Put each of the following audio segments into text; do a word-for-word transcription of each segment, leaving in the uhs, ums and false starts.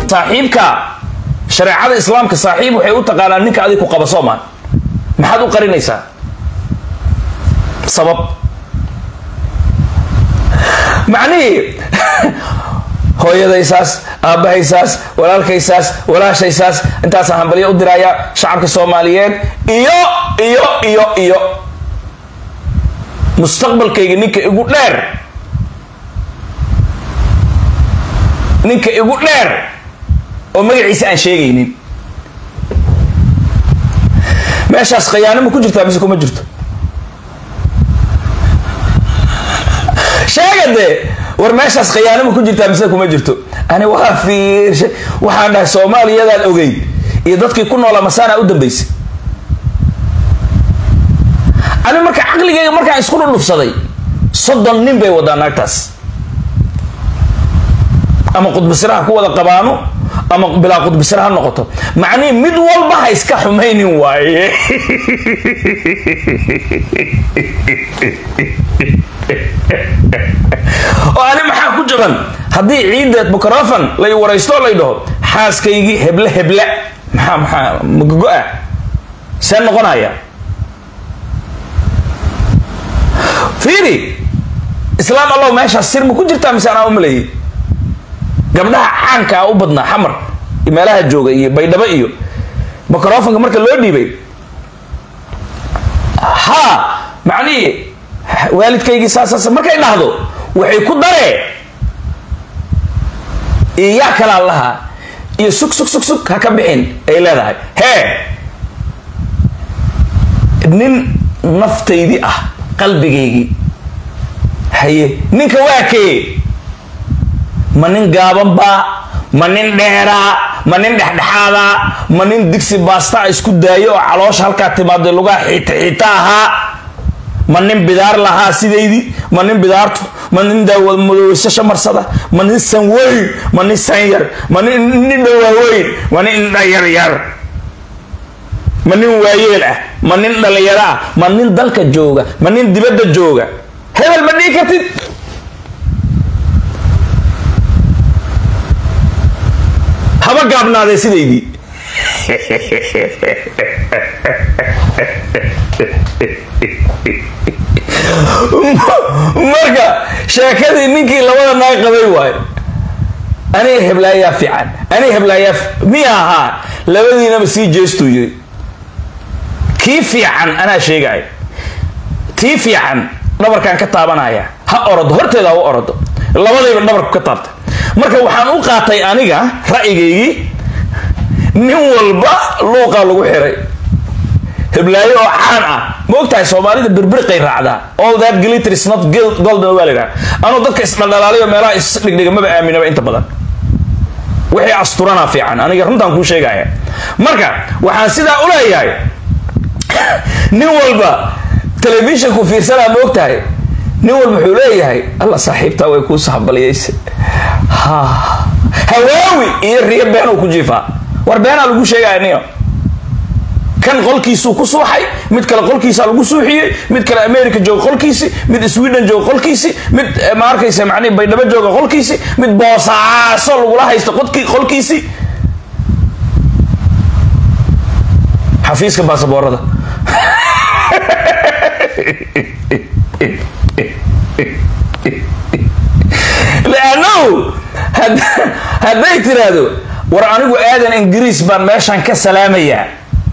صاحبك شريعة الإسلام كصاحب وحيوت قال أنك أديك قبصوما ما حد قرين ليس سبب معني هو يدا إساس أبا إساس ولا الكيساس ولا شيء إساس أنت أصلا بلي أدرايا شعبك الصوماليين إيو إيو إيو إيو مستقبل كي نيك يقول لير نيك يقول لير وما يعيسى أن شيء ماشي أسخيانة ما كنت جرتها بس كم جرت شيء ده ورماشي أسخيانة ما كنت جرتها بس كم جرت أنا وافير شيء وحنا الصومالي هذا الأوجي يضطك يكون ولا مسانا قدام بيس أنا مركا عقلي جاي مركا يسخون النفسدي صدق نين بي ودا ناكتاس أما قد بسرعة كوا قبانو أما بلا قد بسرعة نقطة معني مد والبا هيسكا حميني واي وأنا ما حاكو جبن هدي عيدة بكرافن لا يوريستو لا يدو حاس كيجي هبلة هبلة محا محا مقوقع سن غنايا فيري إسلام الله ماشي السر ما كنت جرتها مسانا أملي قبلها عنك أو بدنا حمر إمالها الجوجة إيه بيدبا إيو بكرافن كمرك اللودي بي ها معني والد كيجي ساسا ما كاين نهضو وحيكون داري إياك الله إيه سك سك سك سك هكا بحين إيه لا لا هي نين نفتي دي أه قلبي جيجي هي نينك واكي منين قابن با منين دهرا منين دحدحادا منين دكسي باستا اسكو دايو علوش halka timaado luga xita xitaaha منين بدار لها سيديدي منين بدارتو منين داو مدوسه marsada منين sanway منين sanyar منين dawaaweyn منين dayar yar منين waayeel ah منين dhalinyaro ah منين dalka jooga منين dibadda jooga hebel ma dhigi kartid haba gaabnaade sideedii marka sheekadii ninkii labada naag qabay waay ani heblaaya fiican ani heblaaya miyaha labadiina ma sii jeesto yiri kii fiican ana sheegay tii fiican dhabarkan ka taabanaya ha orod horteeda u orod labadayba dhabarku ka taabtay marka waxaan u qaatay aniga ra'yigaygi nin walba looqa lagu xiray heblaayo oo caan ah moogtahay Soomaalida birbirqay raacda all that glitter is not golden walida ano dadka isdhalaalayo meelaha is dhigdhiga ma aaminaba inta badan wixii asturana fiican aniga runtaan ku sheegaya marka waxaan sida u leeyahay nin walba television ku fiirsana moogtahay nin walba wuxuu leeyahay alla saaxiibta way ku saxbaliyay ha hawaawi iyo riyo been uu ku jiifaa war been lagu sheegaynayo kan qolkiisu ku suuxay mid kale qolkiisa lagu suuxiyay mid kale America joog qolkiisi mid Sweden joog qolkiisi mid ma arkaysa macni baydhabo joog qolkiisi mid boosaaso lagu la haysto qodkii qolkiisi xafiiska baasaboorada لأنه هذا هذا يترادو ورانيغو آدن إنجليز بان ماشان كسلامية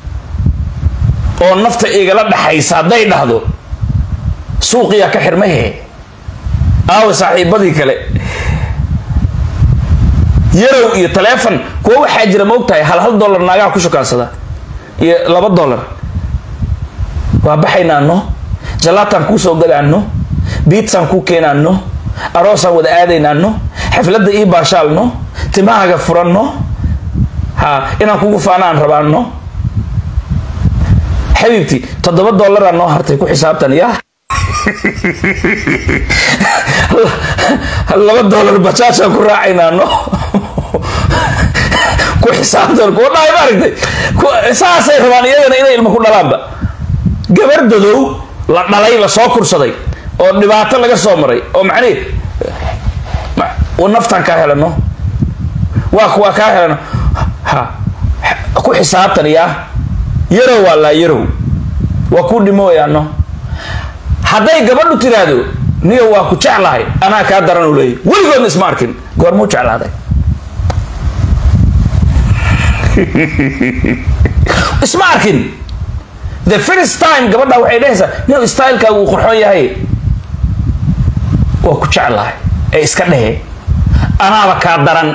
oo nafta igala dhaxaysa haday dhahdo suuqiya ka xirmahe aaw saaxiibadii kale yarow iyo telefoon kuwa waxa jira moogtahay hal hal dollar naaga ku shukaansada iyo laba dollar waa baxaynaano jalatan ku soo gadaano biitsan ku keenaano aroosan wada aadaynaano xafladda ii baashaalno timaaga furanno ha inaan kugu faanaan rabaano حبيبتي تضرب دولار أنا هرتي كل حسابتني يا هلا بدولار بتشاشة كراعينا إنه كل حسابتنا كل ما يبارك كل إساس إخواني أنا إلى المكون لامبا جبر دلو لا نلاقي لا ساكر صدي أو نبعث لك سامري أو معني ونفتن كهلا إنه waa kuwa ka helan ha ku xisaabtan yaa yarow wala yarow waa ku dhimooyaano haday gabadhu tiraado niyo waa ku jeclahay ana ka daran u leey waligood isma arkin goormo jeclaaday isma arkin the first time gabadha waxay dhahaysaa niyo style ka uu qurxoon yahay waa ku jeclahay ee iska dhahe ana ka daran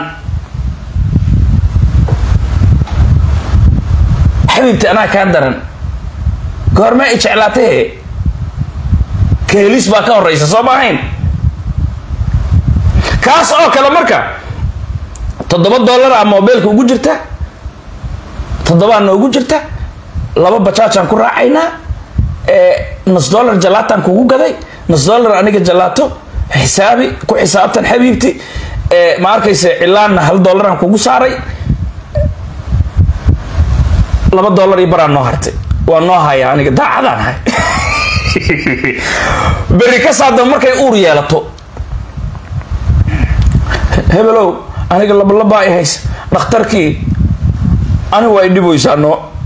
حبيبتي أنا كادرن قرما إيش علاته كهليس باكا الرئيس صباحين كاس أو كلا مركا تضبط دولار على موبايلك وجرته تضبط أنه وجرته لما بتشاچان كورا عينا نص دولار جلاتان كوجو كذي نص دولار أنا كجلاتو حسابي كو حسابتن حبيبتي ما أركيس إعلان هل دولار أنا كوجو ساري laba dollar iyo baraan noo hartay waa noo haya aniga daacadaan hay bari ka saado markay uur yeelato hebelow aniga laba laba ay hays dhakhtarkii ani way dhiboysaano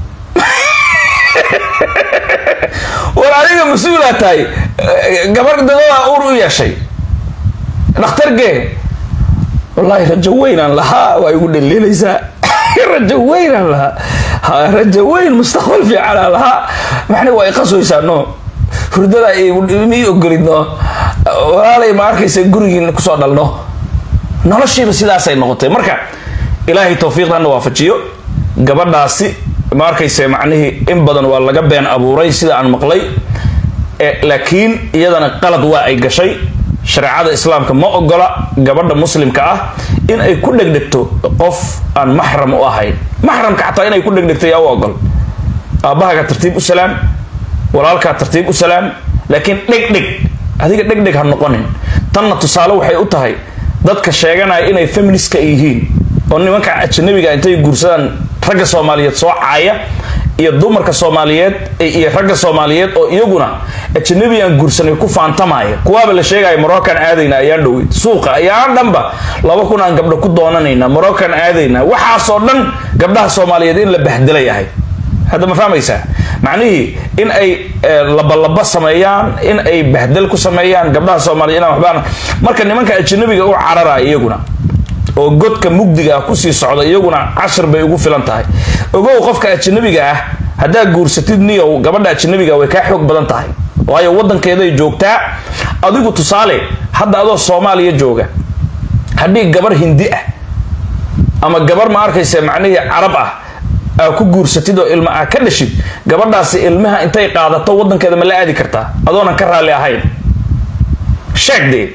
war aniga mas'uulaatay gabar dadada uur u yeeshay dhakhtarkee wallahi rajo weyn aan lahaa way ugu dhaliilaysaa rajo weyn aan lahaa rajo weyn mustaqbal fiican aan lahaa maxna way qasooysaano hurdada ay mi ogolidno walaalay ma arkaysa gurigiina ku soo dhalno noloshiiba sidaas ay noqotay marka ilaahay tawfiiqana waafajiyo gabadhaasi ma arkaysa macnaheedu in badan waa laga been abuuray sida aan maqlay laakiin iyadana qalad waa ay gashay shariicada islaamka ma ogola gabadha muslimka ah in ay ku dhegdhegto qof aan mahram u ahayn mahramka xataa inay ku dhegdhegto yaa u ogol aabaha tartiib u salaam walaalka tartiib u salaam laakiin dhegdheg adiga dhegdheg ha noqonin tanna tusaale waxay u tahay dadka sheeganaya inay feminist ka yihiin oo nimanka ajnabiga intay guursadaan ragga Soomaaliyeed soo caaya iyo dumarka Soomaaliyeed iyo ragga Soomaaliyeed oo iyaguna ajnabiyan guursanay ku faantamaya kuwaaba la sheegay Moroccan aadayna ayaan dhawid suuqa ayaan dhanba laba kun aan gabdho ku doonanayna Moroccan aadayna waxa soo dhan gabdhaha Soomaaliyeed in la bahdilay yahay hada ma fahmaysaa macnaheedu in ay laba laba sameeyaan in ay bahdil ku sameeyaan gabdhaha Soomaaliyeed waxbaan marka nimanka ajnabiga u cararaya iyaguna oo godka mugdiga ku sii socda iyaguna cashar bay ugu filan tahay ogow qofka ajnabiga ah hadaa guursatid niyo gabadha ajnabiga way ka xoog badan tahay waayo wadankeeda ay joogtaa adigu tusaale hadda adoo Soomaaliya jooga hadii gabar Hindi ah ama gabar ma arkaysa macnaheedu Arab ah ku guursatid oo ilma ah ka dhashid gabadhaasi ilmaha intay qaadato wadankeeda ma la aadi kartaa adoona ka raali ahayn sheegday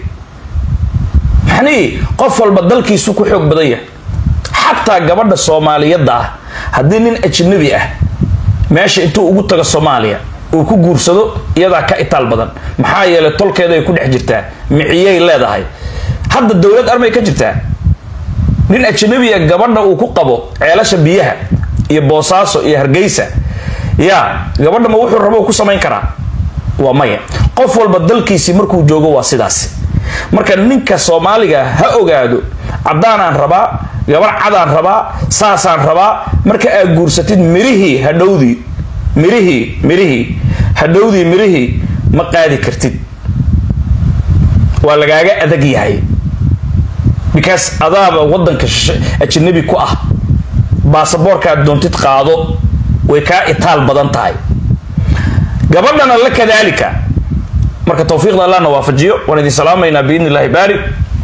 hani qof walba dalkiisu ku xoog badan yahay hatta gabadha Soomaaliyada ah hadii nin ajnabi ah meesha intuu ugu tago Soomaaliya uu ku guursado iyada ka itaal badan maxaa yeelay tolkeeda ay ku dhex jirtaa miciyay leedahay hadda dawlad armay ka jirtaa nin ajnabi ah gabadha uu ku qabo ceelasha biyaha iyo Boosaaso iyo Hargeysa ya gabadha ma wuxuu rabo ku sameyn karaa waa maya qof walba dalkiisi markuu joogo waa sidaas marka ninka Soomaaliga ha ogaado cadaan rabaa gabar cadaan rabaa saasaan rabaa marka aad guursatid mirihi hadhowdi mirihi mirihi hadhowdi mirihi ma qaadi kartid waa lagaaga adag yahay because adaaba wadanka ajnabi ku ah baasaboorka doontid qaado way ka itaal badan tahay gabadhana la kadaalika marka tawfiiqda Allah waafajiyo waan idin salaamayna biidnillaahi baari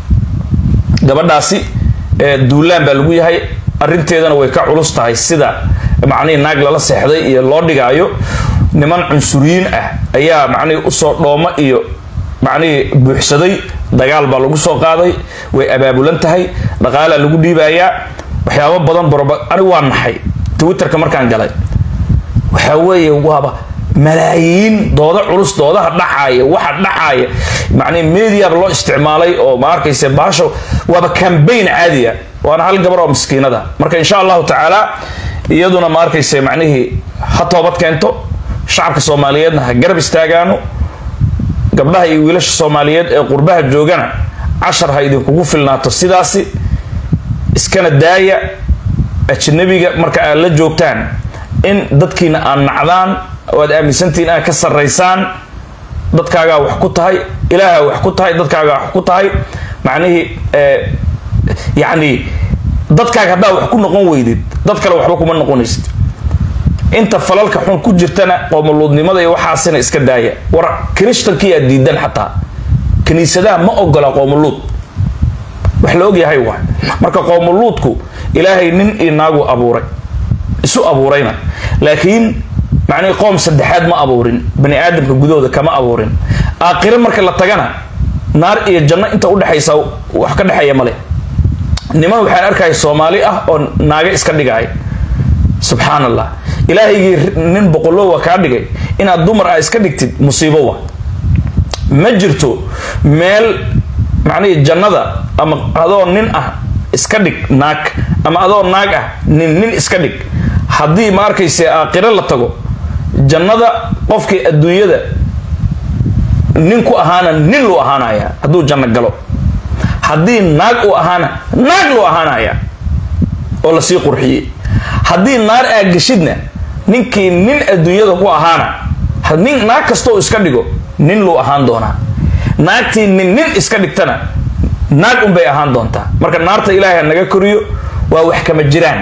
gabadhaasi ee duulaan baa lagu yahay arinteedana way ka culus tahay sida macnaheedu naag la seexday iyo loo dhigaayo niman cunsuriin ah ayaa macnaheedu u soo dhooma iyo macnaheedu buuxsaday dagaal baa lagu soo qaaday way abaabulan tahay dhaqaale lagu dhiibayaa waxyaabo badan barba ani waan naxay Twitterka markaan galay waxa weeye waaba malaayiin dooda culus doodaha dhacaaya waxa dhacaaya macni media loo isticmaalay oo ma arkaysa baasho waaba campaign caadiya waana hal gabar oo miskiinada marka insha Allah taala iyaduna ma arkaysa macnaheedu ha toobad keento shacabka Soomaaliyeedna ha garab istaagaano gabdhaha iyo wiilasha Soomaaliyeed ee qurbaha joogana cashar ha idin kugu filnaato sidaasi iskana daaya ajnabiga marka aad la joogtaan in dadkiina aan nacdaan oo aad aaminsantiin aad ka sarraysaan dadkaagaa wax ku tahay ilaaha wax ku tahay dadkaagaa wax ku tahay macnihii yacni dadkaaga haddaa wax ku noqon weydid dad kale waxba kuma noqonaysid inta falalka xun ku jirtana qoomuluudnimada iyo waxaasina iska daaya war kirishtankii aad diidan xataa kiniisadaha ma ogola qoomuluud wax la ogyahay waa marka qoomuluudku ilaahay nin iyo naagu abuuray isu abuurayna laakiin macnii qoom saddexaad ma abuurin bani aadamka gudahooda kama abuurin aakhire marka la tagana naar iyo janno inta u dhaxaysa wax ka dhaxaya male niman waxaan arkay Soomaali ah oo naaga iska dhigay subhanallah ilaahaygi nin boqoloo waa ka dhigay inaad dumar ah iska dhigtid musiibo waa ma jirto meel macnii jannada ama adoo nin ah iska dhig naag ama adoo naag ah nin nin iska dhig haddii ma arkayse aakhire la tago jannada qofkii adduunyada nin ku ahaana nin loo ahaanaya hadduu janno galo haddii naag uu ahaana naag loo ahaanaya oo la sii qurxiyey haddii naar aad gashidna ninkii nin adduunyada ku ahaana nin naag kastoo iska dhigo nin loo ahaan doonaa naagtii nin nin iska dhigtana naag un bay ahaan doontaa marka naarta ilaahay naga koriyo waa wax kama jiraan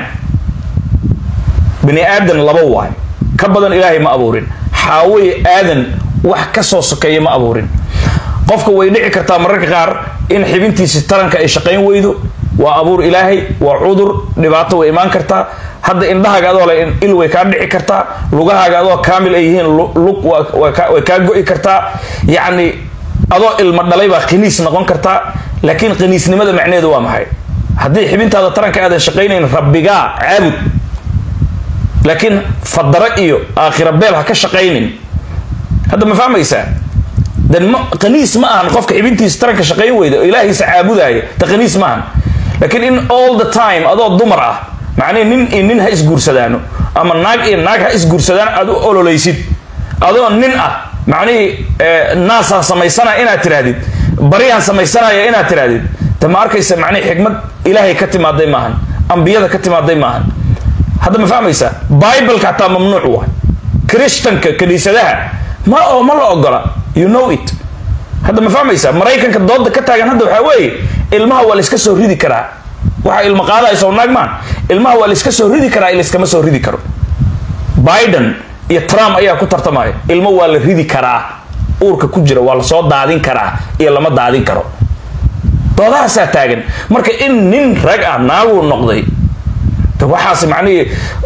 bani aadan laba waay ka badan ilaahay ma abuurin xaaway aadan wax ka soo sokeeya ma abuurin qofka way dhici kartaa mararka qaar in xibintiisa taranka ay shaqayn weydo waa abuur ilaahay waa cudur dhibaato way imaan kartaa hadda indhahaaga adoo leh il way kaa dhici kartaa lugahaaga adoo kaamil ay yihiin lug way kaa go'i kartaa yacni adoo ilma dhalay baa qaniis noqon kartaa laakiin qaniisnimada macneedu waa maxay haddii xibintaada taranka aadan shaqaynayn rabbigaa caabud laakiin fadara iyo aakhira beel ha ka shaqaynin hadda ma fahmaysaa dan qaniis ma ahan qofka xibintiisa taranka shaqayn weyda oo ilaahiisa caabudaya ta qaniis ma ahan laakiin in all the time adoo dumar ah macnii nin iyo nin ha isguursadaano ama naag iyo naag ha isguursadaan aad u ololaysid adoo nin ah macnii naasaan samaysanaya inaad tirahdid bariyaan samaysanaya inaad tirahdid ta ma arkaysa macnii xikmad ilaahay ka timaaday maahan ambiyada ka timaaday maahan hadda ma fahmaysaa bibleka xataa mamnuuc waa krishtanka kaniisadaha ma oo ma la ogola you know it hadda ma fahmaysaa maraykanka dooda ka taagan hadda waxaa weeye ilmaha waa la iska soo ridi karaa waxa ilma qaadayso naag maan ilmaha waa la iska soo ridi karaa iskama soo ridi karo Biden iyo Trump ayaa ku tartamaya ilmo waa la ridi karaa uurka ku jira waa la soo daadin karaa iyo lama daadin karo doodahaas taagan marka in nin rag ah naagu noqday waxaas macnii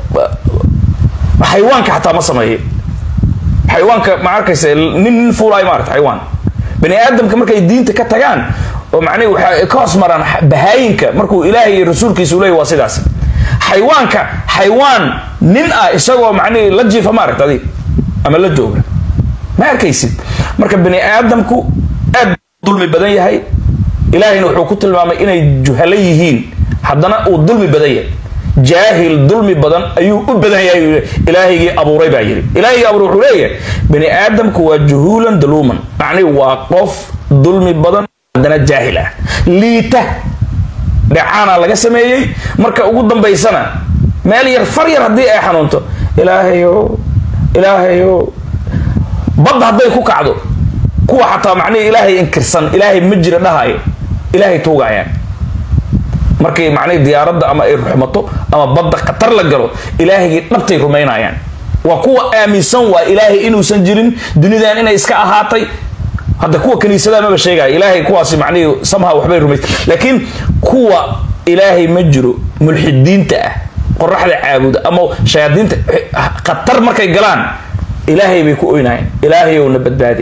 xayawaanka xataa ma sameeyay xayawaanka ma arkaysa nin nin fuulay ma aragtay xayawaan bani aadamka markay diinta ka tagaan oo macnii waxa ka hoosmaraan bahaayinka markuu ilaahay iyo rasuulkiisu leeyahay waa sidaas xayawaanka xayawaan nin ah isagoo macnii la jiifa ma aragtay ama la jooga ma arkaysid marka bani aadamku aad dulmi badan yahay ilaahayna wuxuu ku tilmaamay inay juhalo yihiin haddana uu dulmi badan yahay jaahil dulmi badan ayuu u badan yahay ilaahaygi abuuray baa yiri ilaahaygi abuuray wuxuu leeyahay bani aadamku waa juhulan daluuman macni waa qof dulmi badan haddana jaahil ah liita dhacaana laga sameeyay marka ugu dambaysana meel yar far yar haddii ay xanuunto ilaahayo ilaahayo badda hadday ku kacdo kuwa xataa macni ilaahay inkirsan ilaahay ma jira dhahayo ilaahay tuugayaan markay macnay diyaaradda ama ay ruxmato ama badda qatar la galo ilaahaygi dhabtay rumaynayaan waa kuwa aaminsan waa ilaahay inuusan jirin dunidan inay iska ahaatay hadda kuwa kaniisada ma sheegay ilaahay kuwaasi macnay samha waxbay rumaysay laakiin kuwa ilaahay ma jiro mulxidiinta ah qorraxda caabuda ama shayaadiinta qatar markay galaan ilaahay bay ku oynayaan ilaahay oo na badbaadi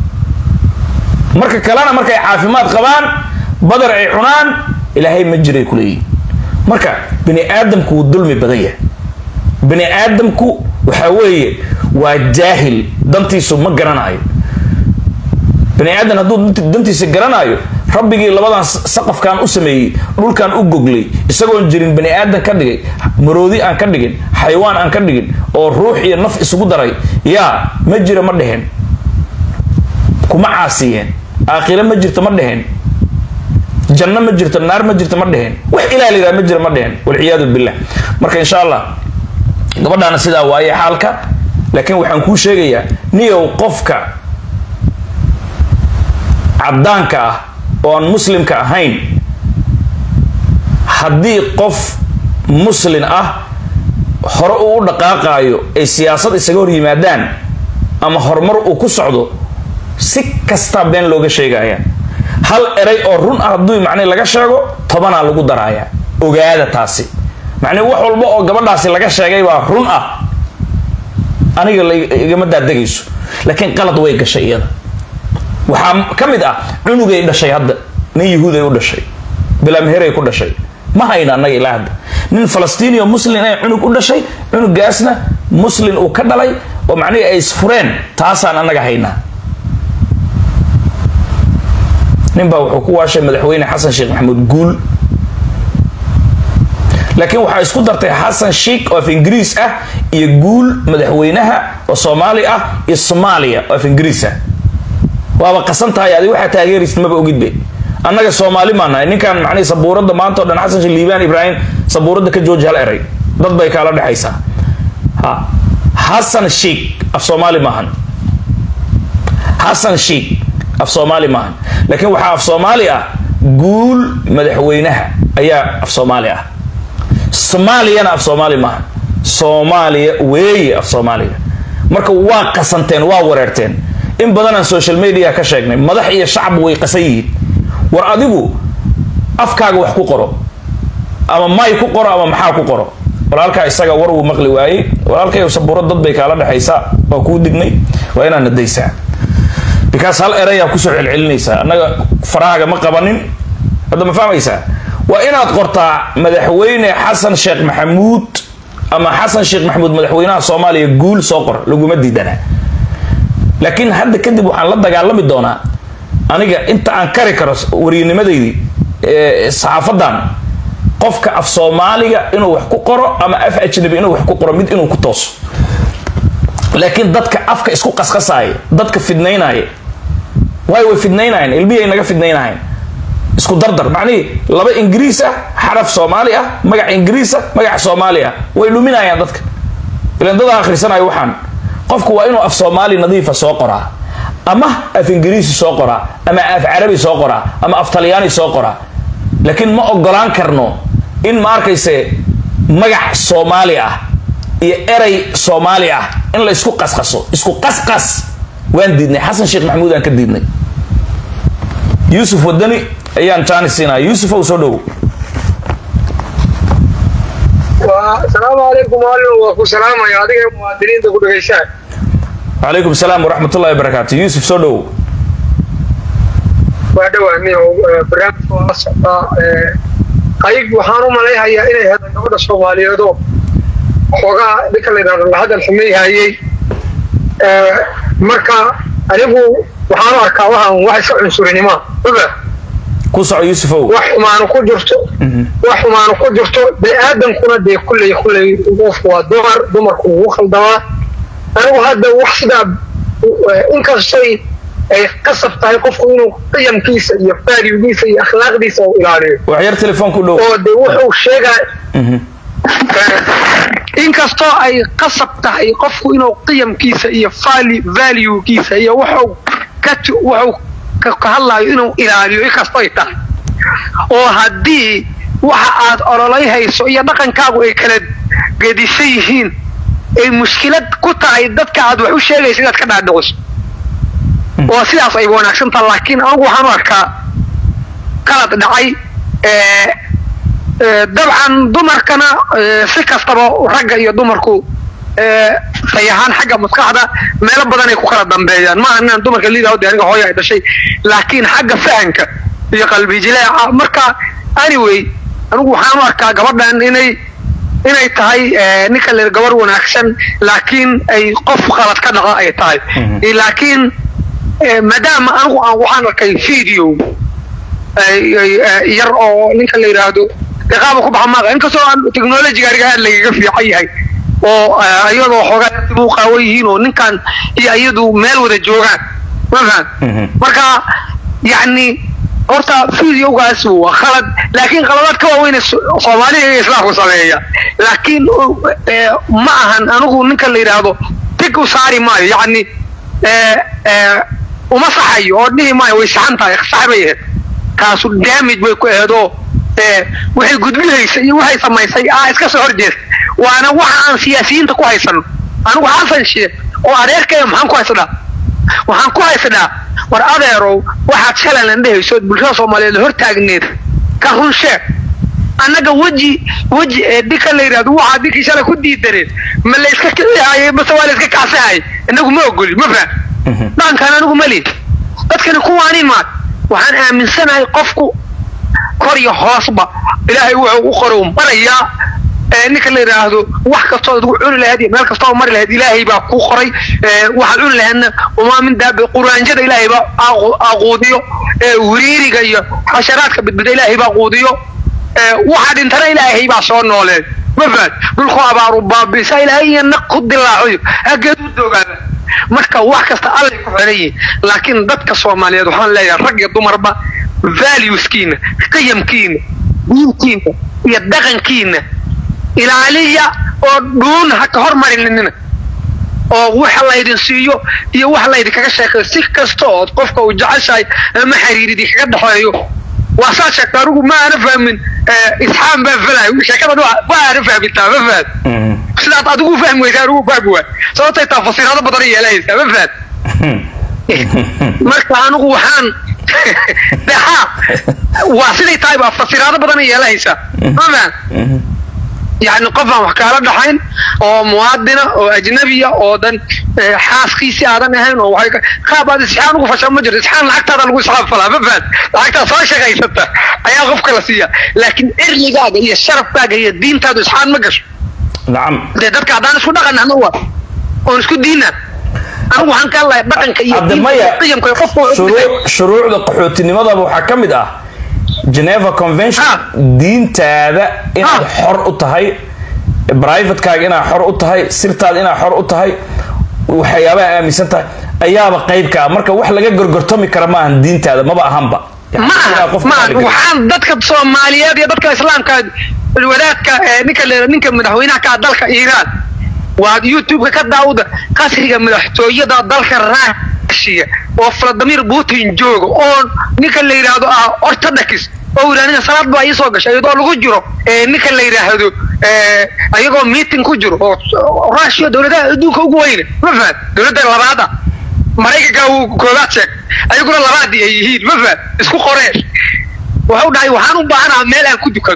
marka kalena markay caafimaad qabaan badar ay cunaan ilaahay ma jiray kuleeyay marka bani aadamku wuu dulmi badan yahay bani aadamku waxa weeye waa jaahil dantiisu ma garanayo bani aadam hadduu dantiisa garanayo rabbigii labadan saqafkan u sameeyey dhulkan u goglay isagoon jirin bani aadam ka dhigay maroodi aan ka dhigin xayawaan aan ka dhigin oo ruux iyo naf isugu daray yaa ma jira ma dheheen kuma caasiyeen aakhira ma jirto ma dheheen janno ma jirto naar ma jirto ma dheheen wax ilaaliga ma jiro ma dheheen wal ciyaadu billah marka insha Allah gabadhaana sidaa waaye xaalka laakiin waxaan ku sheegayaa niyow qofka cadaanka ah oo aan muslimka ahayn haddii qof muslim ah hore uu u dhaqaaqaayo ay siyaasad isaga hor yimaadaan ama horumar uu ku socdo si kasta been looga sheegaya hal eray oo run ah hadduu macnay laga sheego tobanaa lagu daraaya ogaada taasi macnay wax walba oo gabadhaasi laga sheegay baa run ah aniga igama daadegayso laakiin qalad way gashay iyada waxaa ka mid ah cunugay dhashay hadda nin yahuud ay u dhashay bilaa meher ay ku dhashay ma hayna annaga ilaa hadda nin falastiini oo muslim ay cunug u dhashay cunugaasna muslim uu ka dhalay oo macnii ay isfureen taasaan annaga haynaa ninbaa wuxuu ku waashay madaxweyne xasan sheekh maxamuud guul laakiin waxaa isku dartay xasan sheekh oo af ingiriis ah iyo guul madaxweynaha oo soomaali ah iyo soomaaliya oo af ingiriis ah waaba qasan tahay adi waxaa taageeraysid maba ogidbe annaga soomaali maan nahay ninkan macnii sabuuradda maanta oo dhan xasan sheekh liibaan ibraahim sabuuradda ka jooji hal eray dad bay kaala dhexaysaa ha xasan sheekh af soomaali maahan xasan sheekh af soomaali maahan laakiin waxaa af soomaali ah guul madaxweynaha ayaa af soomaali ah soomaaliyana af soomaali maahan soomaaliya weeye af soomaaliya marka waa qasanteen waa wareerteen in badan aan social media ka sheegnay madax iyo shacab way qasan yihiin war adigu afkaaga wax ku qoro ama may ku qoro ama maxaa ku qoro walaalkaa isaga war uu maqli waayey walaalkay sabuurad dad bay kaala dhexaysaa waa kuu dignay waa inaad nadaysaa because hal erayaa kusoo celcelinaysaa annaga faraaga ma qabanin hadda ma fahmaysaa waa inaad qortaa madaxweyne xasan sheekh maxamuud ama xasan sheekh maxamuud madaxweynaha soomaaliya guul soo qor laguma diidana laakiin hadda kadib waxaan la dagaalami doonaa aniga inta aan kari karo wariyanimadeydii saxaafadan qofka af soomaaliga inuu wax ku qoro ama af ajnabi inuu wax ku qoro mid inuu ku tooso laakiin dadka afka isku qasqasaaya dadka fidnaynaya way way fidnaynayaan ilbiyay naga fidnaynaayeen isku dardar macnii laba ingiriis ah xaraf soomaali ah magac ingiriis ah magac soomaali ah way luminayaan dadka ilaan dad akhrisanayo waxaan qofku waa inuu af soomaali nadiifa soo qoraa ama af ingiriisi soo qoraa ama af carabi soo qoraa ama af talyaani soo qoraa laakiin ma ogolaan karno in ma arkayse magac soomaali ah iyo eray soomaali ah in la isku qasqaso isku qasqas waan diidnay xasan sheekh maxamuud aan ka diidnay yuusuf wadani ayaan jaani siinaa yuusuf ow soo dhow السلام عليكم ورحمة السلام يا أديك المواطنين تقول إيشان. وعليكم السلام ورحمة الله وبركاته يوسف سودو. بعد وعني برنامج خاص قايق وحانو ملاي هيا إلى هذا النوع الصومالي هذا خوجا ذكر هذا الحمي هاي مركا أنيبو وحانو أركاوها واحد عنصرين ما ببا كوسع يوسف wax maanu ku jirto wax maanu ku jirto baadan kuna de kulay kulay qof waa dumar dumarku uu khaldamaa anigu hadda wax sida in kastay ay qasab tahay qofku inuu qiyamkiisa iyo faarigiisa iyo akhlaaqdiisa uu ilaaliyo wax yar telefoon ku dhow oo de wuxuu sheegay in kasto ay qasab tahay qofku inuu qiyamkiisa iyo value-kiisa iyo wuxuu ka wuxuu ka hadlayo inuu ilaaliyo ikasto ay tahay oo haddii waxa aad ololay hayso iyo dhaqankaagu ay kala gedisan yihiin ay mushkilad ku tahay dadka aad wax u sheegayso inaad ka dhaadhiciso oo sidaas ay wanaagsan tahay laakiin anigu waxaan u arkaa qalad dhacay dabcan dumarkana si kastaba ragga iyo dumarku fayahaan xagga maskaxda meelo badan ay ku kala dambeeyaan ma ahan dumarka liidaa oo aniga hooyo ay dhashay laakiin xagga fahanka iyo qalbi jilaaca marka anyway anigu waxaan u arkaa gabadhan inay inay tahay ninka leer gabar wanaagsan laakiin ay qof qalad ka dhaqa ay tahay laakiin maadaama anigu aan waxaan arkay video yar oo ninka la yiraahdo qaab ku baxmaa inkastoo technology gaariga aad laga fiican yahay oo ayadoo xogaa uu qaawayihiin oo ninkan iyo ayadu meel wada joogaan ma fahan marka yani horta fiidiyowgaas waa khalad laakiin qaladaad ka waaweyn Soomaaliya iyo Islaamku sameeya laakiin ma ahan anigu ninka la yiraahdo tig u saari maayo yani ee ee uma saxayo oo dhihi maayo way saxan tahay saxabayeen kaasu damage way ku eedo ee waxay gudbinaysa iyo waxay samaysay ah iska soo horjeed waana waxa aan siyaasiyiinta ku haysan anigu xasan sheekh oo adeerkay maxaan ku haysanaa waxaan ku haysanaa war adeerow waxaad shalan dhehayso bulshada Soomaaliyeed hor taagneed ka run sheeg annaga waji waji dika la yiraahdo waxa dikii shalay ku diidareen ma la iska kiciyay bas waa la iska kacsahay inagu ma ogoli ma faa dhankan anigu ma liid dadkan kuwaani ma waxaan aaminsanahay qofku kor iyo hoosba ilaahay wuxuu u qoro maraya ninka la yiraahdo wax kasto uu cuni lahayd meel kasto oo mari lahayd ilaahay baa ku qoray waxa cuni lahaydna uma min daab quraanjada ilaahay baa aqoodiyo wiriiriga iyo xasharaadka bidbida ilaahay baa aqoodiyo waxa dhintana ilaahay baa soo nooleed ma faad dhulku abaaru baabisa ilaahay naqu dilaaciyo hageed u dogaada marka wax kasta alla ku xirayay laakiin dadka Soomaaliyeed waxaan leeyahay rag iyo dumarba valueskiina qiyamkiina diintiina iyo dhaqankiina ilaaliya oo dhuun ha ka hormarinina oo waxa la idin siiyo iyo waxa la idin kaga sheekay si kasto oo qofka uu jeceshay ama xiriiridii kaga dhaxeeyo waa shakarugu ma ana fahmin isxaan baa falay sheekada waa ana fahmintaa ma fahad sidaad adigu fahmaysaa ugu baabwa sababtay tafsiirada badan yeelaysa ma fahad marka anigu waxaan dhaha waa siday tahay baa tafsiirada badan yeelaysa ma fahad يعني قفا وحكاله دحين او مواطنه او اجنبيه او دن حاسكيسي ادن ahayn oo waxay ka baad isxaan ugu fashan ma jiro isxaan lacagtada lagu saxab falaa ma faad lacagta soo shaqaysata ayaa qofka la siiya laakiin erligaaga iyo sharafkaaga iyo diintaadu isxaan ma gasho nacam dadka hadaan isku dhaqanna waa oo isku diina anigu waxaan ka lahayd dhaqanka iyo qiyamka qofka shuruucda qaxootinimada waxa kamid ah Geneva Convention diintaada inaad xor u tahay private kaaga inaad xor u tahay sirtaada inaad xor u tahay waxyaabaha aaminsan tahay ayaaba qayb ka marka wax laga gorgortami kara ma ahan diintaada maba ahanba ma waxaan dadka Soomaaliyeed iyo dadka Islaamka wadaadka ninka ninka madaxweynaha ka dalka Iiraan waa YouTube ka daawada qasriga madaxtooyada dalka Raashiya oo Vladimir Putin joogo oo ninka la yiraahdo ah orthodox oo iraaniga salaad baa ay soo gashay iyadoo lagu jiro ee ninka la yiraahdo ee ayagoo meeting ku jiro oo Raashiya dawladda adduunka ugu weyn ma fahad dawladda labaada Mareykanka uu koobaad sheeg ayaguna labaad ay yihiin ma fahad isku qoreen waxa uu dhahay waxaan u baahanahay meel aan ku dukado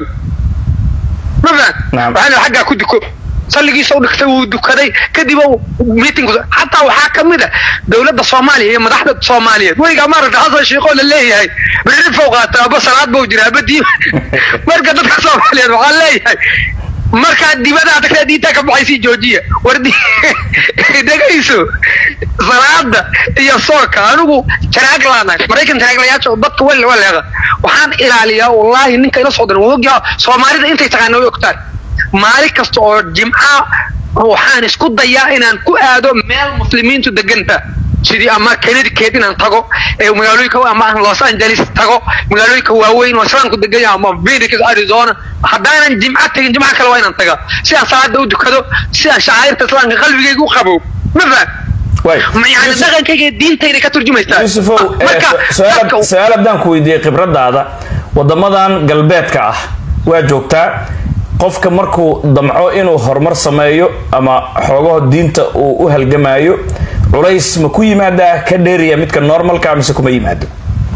ma fahad waxaan xagga ku dukado salligii soo dhigtay uu dukaday kadib uu meeting hatta waxa kamida dawladda Soomaaliya iyo madaxda Soomaaliyeed wayga marada hasan sheekho la leeyahay bari fowqaata aba salaad buu jiraa badii marka dadka Soomaaliyeed waxa leeyahay marka dibada dadka diinta ka baxaysi joojiya wardi dhagayso salaada iyo sooka anigu taraaglaana Mareykan taraaglayaasha dadka wal wal waxaan ilaaliyaa wallahi ninka ila soo diray wogga Soomaalida intay taqaano way ogtahay مالك كستو جمعة وحان اسكو ضيا إنان كو آدو ميل مسلمين تو دقنتا سيدي أما كندي كيدين أن تاقو ومغالوي كو أما لوس أنجليس تاقو مغالوي كو واوين وسلام كو دقيا أما فيديكس أريزونا حدانا جمعة تيجي جمعة كالوين أن تاقو سيان صلاة دو دكادو سيان شعائر تسلان قلبي كيكو خبو مفا يعني دقن كيكي دين تيري كترجمة يستاذ يوسفو سؤال أبدان كويدي قبرد هذا ودمدان قلبيتك أه واجوكتا qofka markuu damco inuu horumar sameeyo ama xoogaha diinta uu u halgamaayo culays ma ku yimaada ka dheeriya midka normalka ama kuma yimaado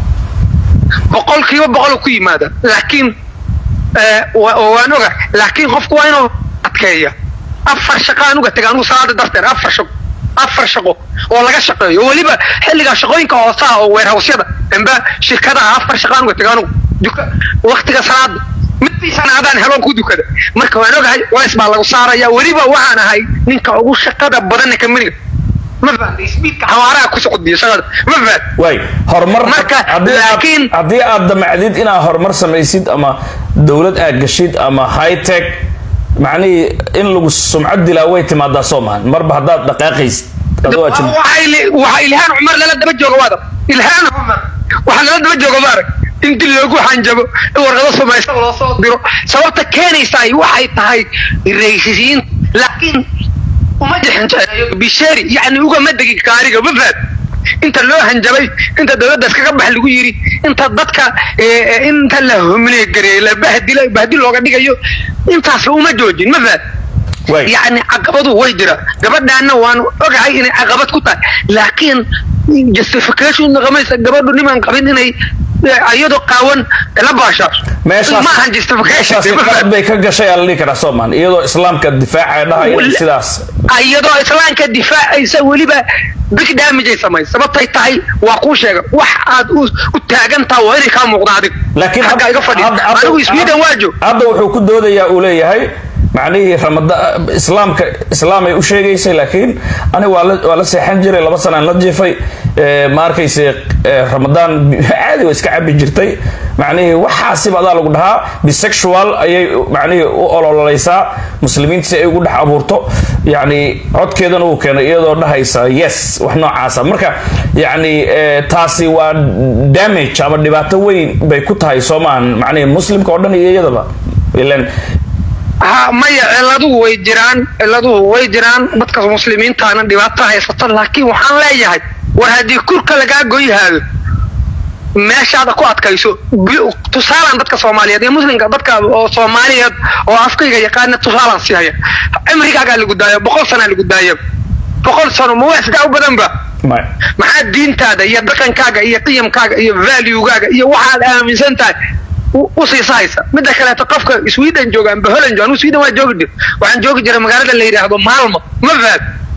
boqolkiiba boqol ku yimaada laakiin ee waan oga laakiin qofku waa inuu adkeeyo afar shaqo anuga tagaan salaada darteed afar shaqo afar shaqo oo laga shaqeeyo waliba xilliga shaqooyinka hoosaha oo warehosyada amba shirkadaha afar shaqo anuga tagaan waqtiga salaada midii sanadaan heloon ku dukada marka waan ogahay waa isbaa lagu saaraya waliba waxaan ahay ninka ugu shaqada badan ka mid ma fahanay speedka xawaaraha ku socodiyay shaqada ma fahad way horumar laakiin hadii aad damacdid inaa horumar samaysid ama dawlad aad gashid ama high tech macni in lagu sumcad dilaa way timaadaa Soomaan marba hadaad dhaqaaqaysid adoo ajin waxa ilhaan Umar la daba joogo wada ilhaan Umar waxa la daba joogo baarag intii loogu hanjabo warqado samaysan loo soo diro sababta keenaysa waxay tahay raysiin laakiin uma jixin bishari yani uga madagi kaariga bafad inta loo hanjabay inta dawladda iskaga bax lagu yiri inta dadka inta la humlay gareey la bahdilay bahdil looga dhigayo intaas uma joojin mafad يعني عقبته ويدرا gabadhaana waan ogahay inay caqabad ku tahay laakiin justification naqamaysa gabadhu niman qabin inay ayado qaawan la baasha meeshaas ma han justification bay ka gashay alli kara Soomaan iyadoo islaamka difaaca dhahay sidaas ayadoo islaamka difaacaysa waliba big damage samay sababtay tahay waa ku sheega wax aad u taagantaa waa inay ka muuqdaad laakiin hadda iga fadhiyo anigu ismiidan waajo hadda wuxuu ku doodayaa uu leeyahay معنيه رمضان إسلام ك إسلام يوشيء جيسي لكن أنا ولا ولا سيحنجر لبا سنة نجي في ماركي سي رمضان عادي ويسكعب بجرتي معنيه وحاسب هذا لو قدها بسكشوال أي معنيه أول ليسا مسلمين سي يقول حابورتو يعني عد كذا نو كان يقدر ده يسا يس وإحنا عاصم مركا يعني تاسي ودامج أما دبعته وين بيكوتها يسومان معنيه مسلم كordani يجذبه إلين ها ما يعلدوا ويجران علدوا ويجران بدك المسلمين تانا دبعتها هيسطر لكن وحنا لا يجهد وهذه كل كلجا جوي هذا ماشي هذا قوات كيسو تصارع بدك الصومالية دي مسلم بدك الصومالية وأفريقيا يقارن تصارع سيايا أمريكا قال اللي قدايا بقول سنة اللي قدايا بقول سنة مو أسداء بدن با ما حد دين تادا يدقن كاجا يقيم كاجا يفاليو كاجا يوحد آمن سنتاي وصي سايسة مدة كلا تقفك سويدن جوجان بهولن جوان وسويدن ما جوجد وعن جوجد جرى مقالة اللي يريحضو مالما ما فهد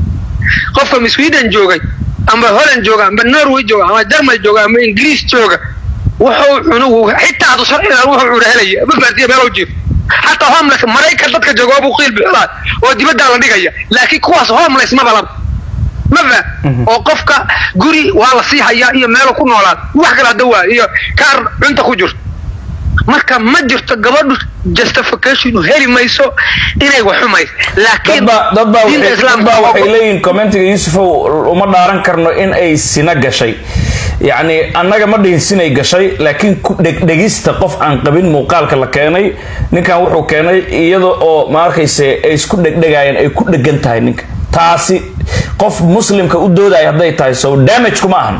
قفك من سويدن جوجان أم بهولن جوجان بالنروي جوجان أم الجرمال جوجان أم إنجليز جوجان وحو عنوه حتى هذا صار إلى روح عرهلية ما فهد يبالو جيف حتى هم لك مرايكا ضدك جوابو قيل بالإراد ودي بدأ على ديقيا لكن كواس هم ليس ما بلد ما فهد وقفك قري والله صيحة يا إيا مالو كون ولاد وحكرا دوا إيا كار انت خجر marka ma jirto gabadhu justification heli mayso inay wax xumays laakiin dadba waxay leeyihiin commentiga Yusuf uma dhaaran karno in ay sina gashay yani annaga ma dhihin sinay gashay laakiin ku dhagista qof aan qabin muuqaalka la keenay ninkan wuxuu keenay iyadoo oo ma arkayse ay isku dhagdhagaayeen ay ku dhagan tahay ninka taasi qof muslimka u dooday haday tahay so damage kuma ahan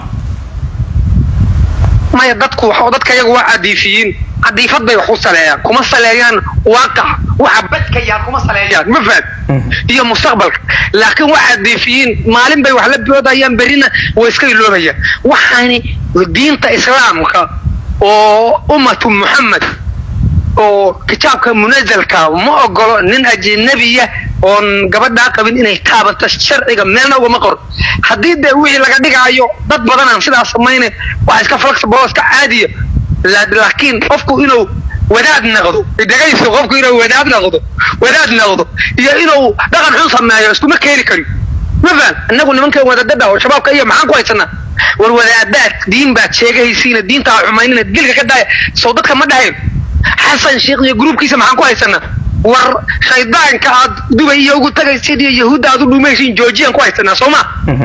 ma yadadku waxa dadka iyagu waa adiifiin عديفات بي وحو سلايان كما سلايان واقع وحبتك يا كما سلايان مفاد هي مستقبل لكن واحد ديفين مالين بي وحلب بيوضا ايام برينا ويسكي اللوبية وحاني دين تا اسلامك وأمة محمد وكتابك منزلك وما أقول نين أجنبية on gabadha qabin inay taabto sharciga meelna uga maqor hadii de wixii laga dhigayo dad badan aan sidaas sameeyay waa iska flexible iska caadi laakiin qofku inuu wadaad noqdo idagayso qofku inuu wadaad noqdo wadaad noqdo iyo inuu dhaqan xun sameeyo isku ma keeni kari mafaan annagu nimanka wadaadada oo shabaabka iyo maxaan ku haysanaa war wadaadaad diin baad sheegaysiina diinta xumaynina dilka ka dhaay soo dadka ma dhahayn xasan sheekh iyo groupkiisa maxaan ku haysanaa war shaydaanka aad dubay iyo ugu tagay sidii yahuud aad u dhumaysin joojiyan ku haysanaa Sooma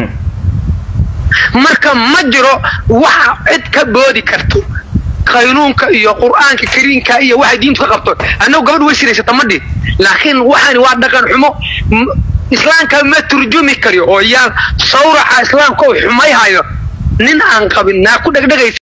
marka ma jiro wax cid ka boodi karto qaynuunka iyo quraanka kariinka iyo waxa diintu ka qabto annagu gabadh way siraysa tamadii laakiin waxaan waa dhaqan xumo islaamka ma turjumi kariyo oo yaa sawraca islaamka oo xumayhayo nin aan qabin naa ku dhagdhagay